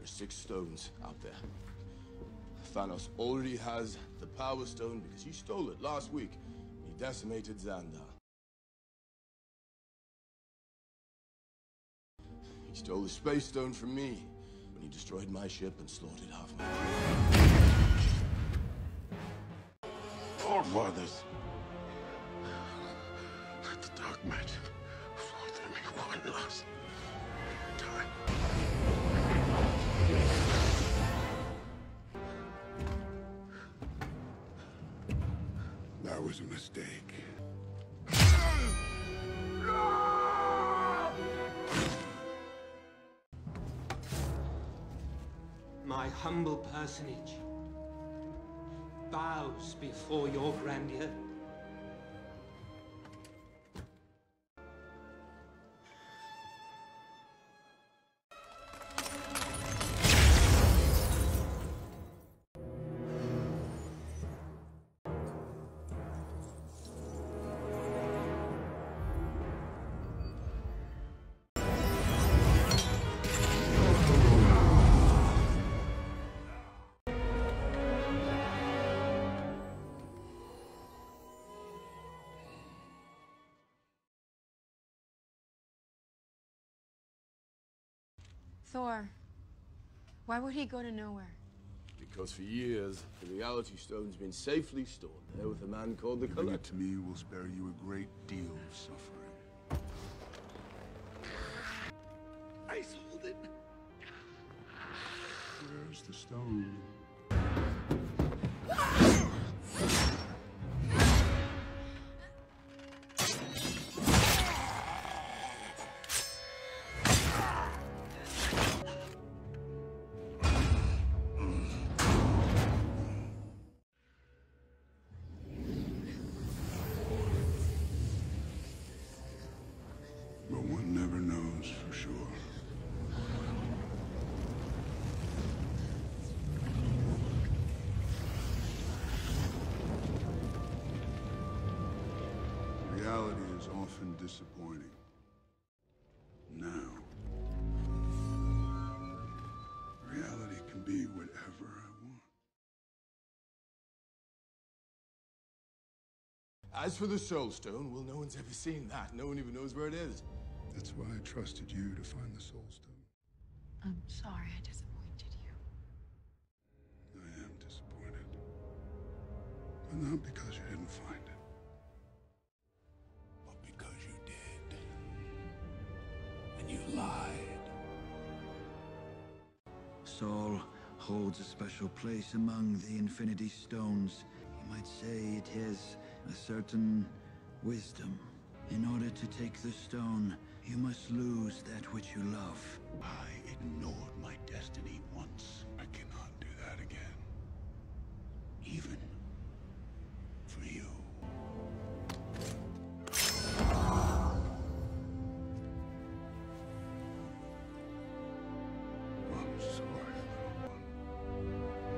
are 6 stones out there. Thanos already has the Power Stone because he stole it last week when he decimated Xandar. He stole the Space Stone from me when he destroyed my ship and slaughtered half my crew. Forefathers, let the dark magic flow through me one last time. That was a mistake. My humble personage bows before your grandeur. Thor, why would he go to nowhere? Because for years, the Reality Stone's been safely stored there with a man called the Giving it Collector. to me will spare you a great deal of suffering. Ice, hold it. Where's the stone? But one never knows for sure. Reality is often disappointing. Now, reality can be whatever I want. As for the Soul Stone, well, no one's ever seen that. No one even knows where it is. That's why I trusted you to find the Soul Stone. I'm sorry I disappointed you. I am disappointed. But not because you didn't find it. But because you did. And you lied. Saul holds a special place among the Infinity Stones. You might say it has a certain wisdom. In order to take the stone, you must lose that which you love. I ignored my destiny once. I cannot do that again. Even for you. I'm sorry, little one.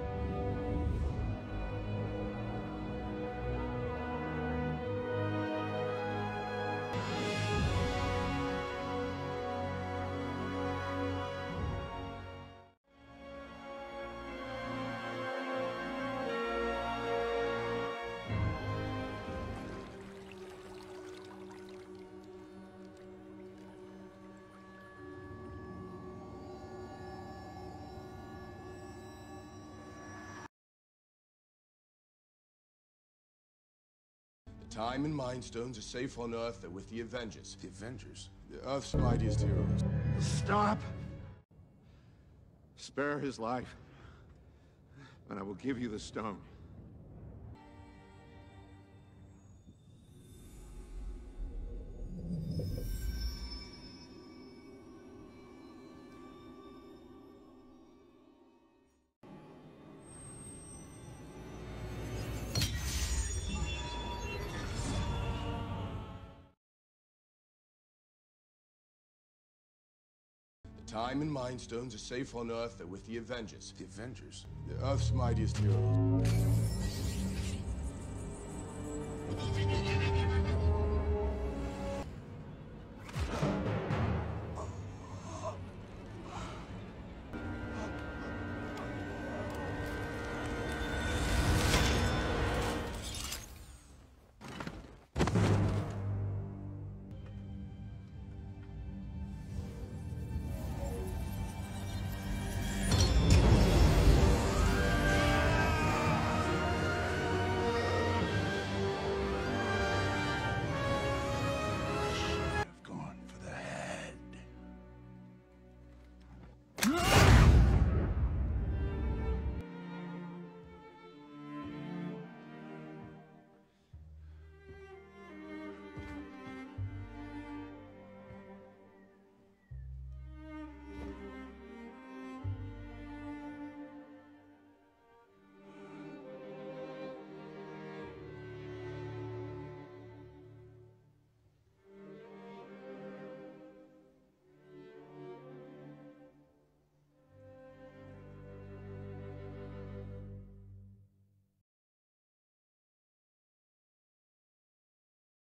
The Time and Mind Stones are safe on Earth. They're with the Avengers. The Avengers? The Earth's mightiest heroes. Stop! Spare his life, and I will give you the stone. The Time and Mind Stones are safe on Earth. They're with the Avengers. The Avengers? The Earth's mightiest heroes.